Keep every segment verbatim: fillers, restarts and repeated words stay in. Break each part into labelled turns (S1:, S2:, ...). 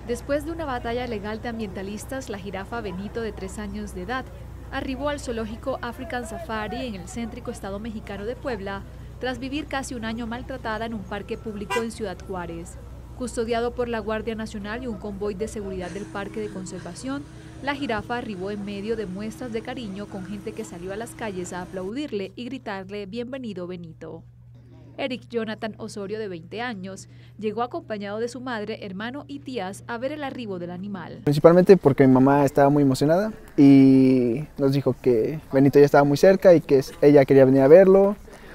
S1: Después de una batalla legal de ambientalistas, la jirafa Benito, de tres años de edad, arribó al zoológico African Safari en el céntrico estado mexicano de Puebla, tras vivir casi un año maltratada en un parque público en Ciudad Juárez. Custodiado por la Guardia Nacional y un convoy de seguridad del parque de conservación, la jirafa arribó en medio de muestras de cariño con gente que salió a las calles a aplaudirle y gritarle «Bienvenido, Benito». Eric Jonathan Osorio, de veinte años, llegó acompañado de su madre, hermano y tías a ver el arribo del animal.
S2: Principalmente porque mi mamá estaba muy emocionada y nos dijo que Benito ya estaba muy cerca y que ella quería venir a verlo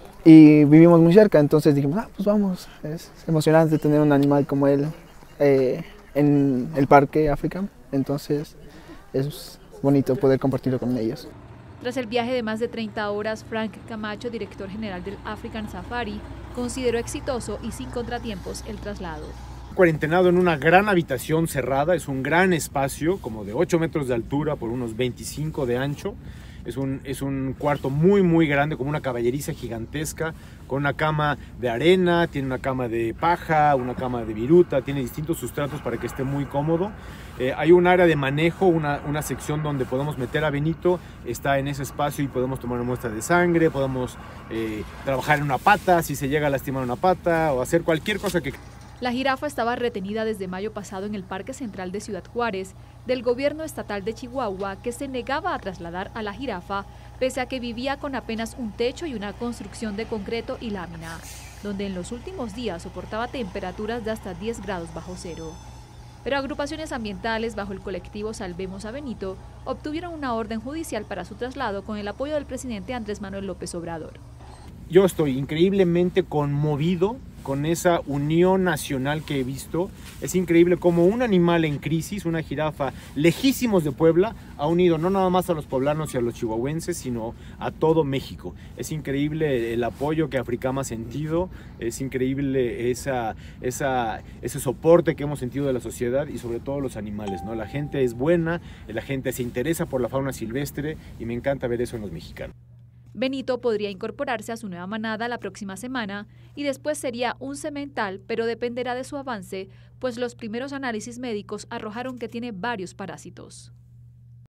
S2: y vivimos muy cerca, entonces dijimos, ah, pues vamos, es emocionante tener un animal como él eh, en el parque African, entonces es bonito poder compartirlo con ellos.
S1: Tras el viaje de más de treinta horas, Frank Camacho, director general del African Safari, consideró exitoso y sin contratiempos el traslado.
S3: Cuarentenado en una gran habitación cerrada, es un gran espacio, como de ocho metros de altura por unos veinticinco de ancho. Es un, es un cuarto muy muy grande, como una caballeriza gigantesca, con una cama de arena, tiene una cama de paja, una cama de viruta, tiene distintos sustratos para que esté muy cómodo. Eh, hay un área de manejo, una, una sección donde podemos meter a Benito, está en ese espacio y podemos tomar una muestra de sangre, podemos eh, trabajar en una pata, si se llega a lastimar una pata, o hacer cualquier cosa que...
S1: La jirafa estaba retenida desde mayo pasado en el Parque Central de Ciudad Juárez del gobierno estatal de Chihuahua, que se negaba a trasladar a la jirafa pese a que vivía con apenas un techo y una construcción de concreto y lámina, donde en los últimos días soportaba temperaturas de hasta diez grados bajo cero. Pero agrupaciones ambientales bajo el colectivo Salvemos a Benito obtuvieron una orden judicial para su traslado con el apoyo del presidente Andrés Manuel López Obrador.
S3: Yo estoy increíblemente conmovido con esa unión nacional que he visto. Es increíble cómo un animal en crisis, una jirafa lejísimos de Puebla, ha unido no nada más a los poblanos y a los chihuahuenses, sino a todo México. Es increíble el apoyo que Africam ha sentido, es increíble esa, esa, ese soporte que hemos sentido de la sociedad y sobre todo los animales, ¿no? La gente es buena, la gente se interesa por la fauna silvestre y me encanta ver eso en los mexicanos.
S1: Benito podría incorporarse a su nueva manada la próxima semana y después sería un semental, pero dependerá de su avance, pues los primeros análisis médicos arrojaron que tiene varios parásitos.